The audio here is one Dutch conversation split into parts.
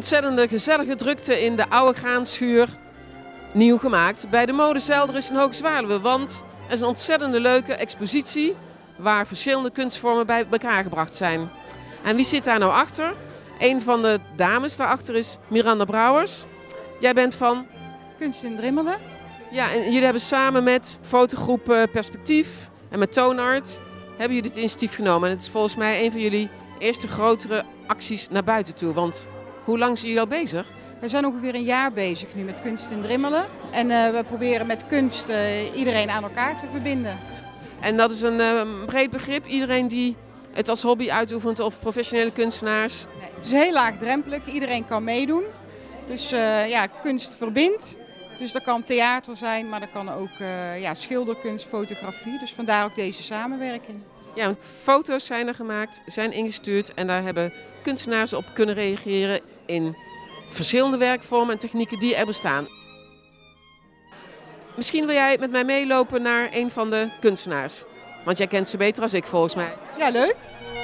ontzettende gezellige drukte in de oude graanschuur, nieuw gemaakt. Bij de Mode Zelder in Hoge Zwaluwe, want er is een ontzettende leuke expositie waar verschillende kunstvormen bij elkaar gebracht zijn. En wie zit daar nou achter? Een van de dames daarachter is Miranda Brouwers. Jij bent van? Kunst in Drimmelen. Ja, en jullie hebben samen met fotogroep Perspectief en met Toonart hebben jullie dit initiatief genomen. En het is volgens mij een van jullie eerste grotere acties naar buiten toe. Want hoe lang zijn jullie al bezig? We zijn ongeveer een jaar bezig nu met Kunst in Drimmelen. En we proberen met kunst iedereen aan elkaar te verbinden. En dat is een breed begrip. Iedereen die het als hobby uitoefent of professionele kunstenaars? Nee, het is heel laagdrempelig. Iedereen kan meedoen. Dus ja, kunst verbindt. Dus dat kan theater zijn, maar dat kan ook schilderkunst, fotografie. Dus vandaar ook deze samenwerking. Ja, foto's zijn er gemaakt, zijn ingestuurd en daar hebben kunstenaars op kunnen reageren in verschillende werkvormen en technieken die er bestaan. Misschien wil jij met mij meelopen naar een van de kunstenaars. Want jij kent ze beter als ik volgens mij. Ja, leuk.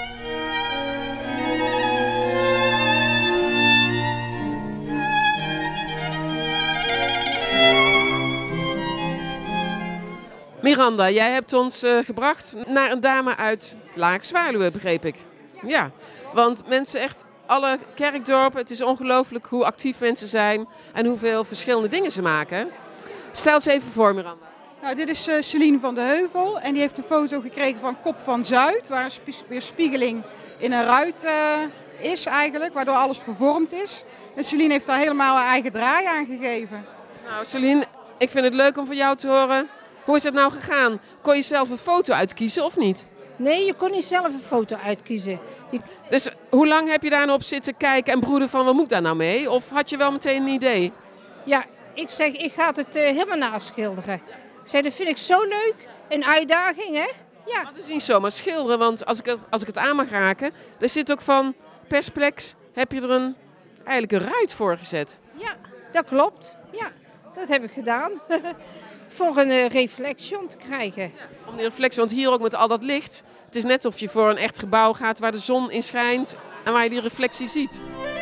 Miranda, jij hebt ons gebracht naar een dame uit Lage Zwaluwe, begreep ik. Ja, want mensen echt, alle kerkdorpen, het is ongelooflijk hoe actief mensen zijn en hoeveel verschillende dingen ze maken. Stel eens even voor, Miranda. Nou, dit is Celine van de Heuvel en die heeft een foto gekregen van Kop van Zuid, waar een weerspiegeling in een ruit is eigenlijk, waardoor alles vervormd is. En Celine heeft daar helemaal haar eigen draai aan gegeven. Nou, Celine, ik vind het leuk om van jou te horen. Hoe is het nou gegaan? Kon je zelf een foto uitkiezen of niet? Nee, je kon niet zelf een foto uitkiezen. Dus hoe lang heb je daar nou op zitten kijken en broeden van wat moet ik daar nou mee? Of had je wel meteen een idee? Ja, ik zeg, ik ga het helemaal naschilderen. Ik zeg, dat vind ik zo leuk. Een uitdaging, hè? Ja. Maar het is niet zomaar schilderen, want als ik het aan mag raken, er zit ook van Persplex, heb je er eigenlijk een ruit voor gezet. Ja, dat klopt. Ja, dat heb ik gedaan. Voor een reflectie om te krijgen. Ja, om die reflectie, want hier ook met al dat licht. Het is net of je voor een echt gebouw gaat waar de zon in schijnt en waar je die reflectie ziet.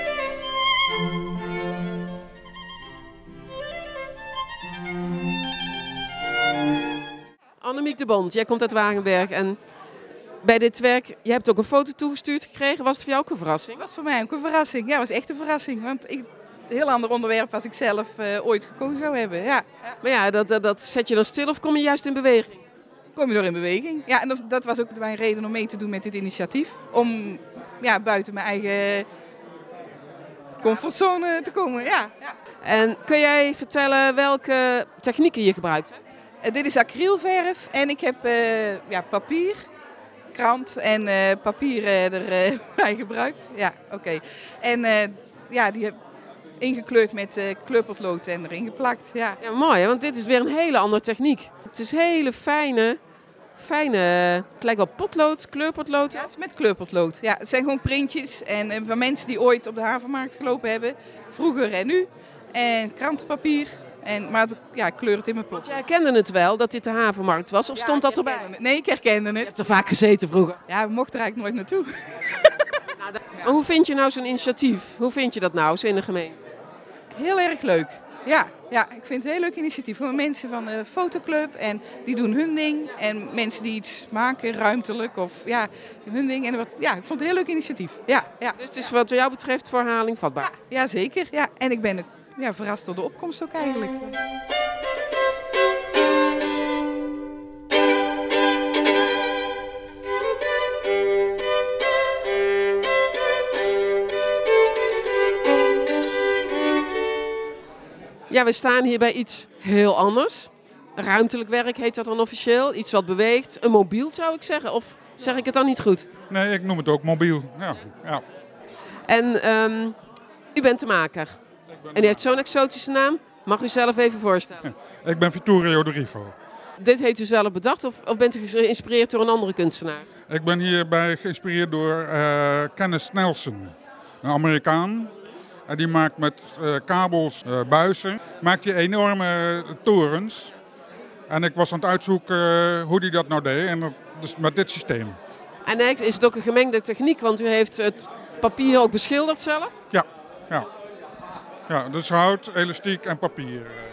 Annemiek de Bond, jij komt uit Wagenberg en bij dit werk, je hebt ook een foto toegestuurd gekregen. Was het voor jou ook een verrassing? Dat was voor mij ook een verrassing. Ja, het was echt een verrassing. Want een heel ander onderwerp als ik zelf ooit gekozen zou hebben. Ja. Maar ja, dat zet je dan stil of kom je juist in beweging? Kom je door in beweging. Ja, en dat was ook mijn reden om mee te doen met dit initiatief. Om buiten mijn eigen comfortzone te komen. Ja. En kun jij vertellen welke technieken je gebruikt hebt? Dit is acrylverf en ik heb papier, krant en papier erbij gebruikt. Ja, oké. En die heb ingekleurd met kleurpotlood en erin geplakt. Ja. Ja, mooi, hè? Want dit is weer een hele andere techniek. Het is hele fijne, het lijkt wel potlood, kleurpotlood. Ja, het is met kleurpotlood. Ja, het zijn gewoon printjes en van mensen die ooit op de havenmarkt gelopen hebben, vroeger en nu. En krantenpapier. Maar ik kleur het in mijn pot. Want jij herkende het wel dat dit de havenmarkt was? Of stond dat erbij? Nee, ik herkende het. Je hebt er vaak gezeten vroeger. Ja, we mochten er eigenlijk nooit naartoe. Maar hoe vind je nou zo'n initiatief? Hoe vind je dat nou zo in de gemeente? Heel erg leuk. Ja, ik vind het een heel leuk initiatief. Voor mensen van de fotoclub en die doen hun ding. En mensen die iets maken, ruimtelijk of hun ding. En ik vond het een heel leuk initiatief. Ja. Dus het is wat jou betreft voor herhaling vatbaar? Ja, zeker. Ja. En ik ben verrast door de opkomst ook eigenlijk. Ja, we staan hier bij iets heel anders. Ruimtelijk werk heet dat dan officieel. Iets wat beweegt. Een mobiel zou ik zeggen. Of zeg ik het dan niet goed? Nee, ik noem het ook mobiel. Ja. En u bent de maker. En u heeft zo'n exotische naam. Mag u zelf even voorstellen? Ja, ik ben Vittorio de Rigo. Dit heeft u zelf bedacht of bent u geïnspireerd door een andere kunstenaar? Ik ben hierbij geïnspireerd door Kenneth Nelson, een Amerikaan. Die maakt met kabels, buizen, maakt hij enorme torens. En ik was aan het uitzoeken hoe hij dat nou deed, en dus met dit systeem. En eigenlijk is het ook een gemengde techniek, want u heeft het papier ook beschilderd zelf? Ja. Ja, dus hout, elastiek en papier.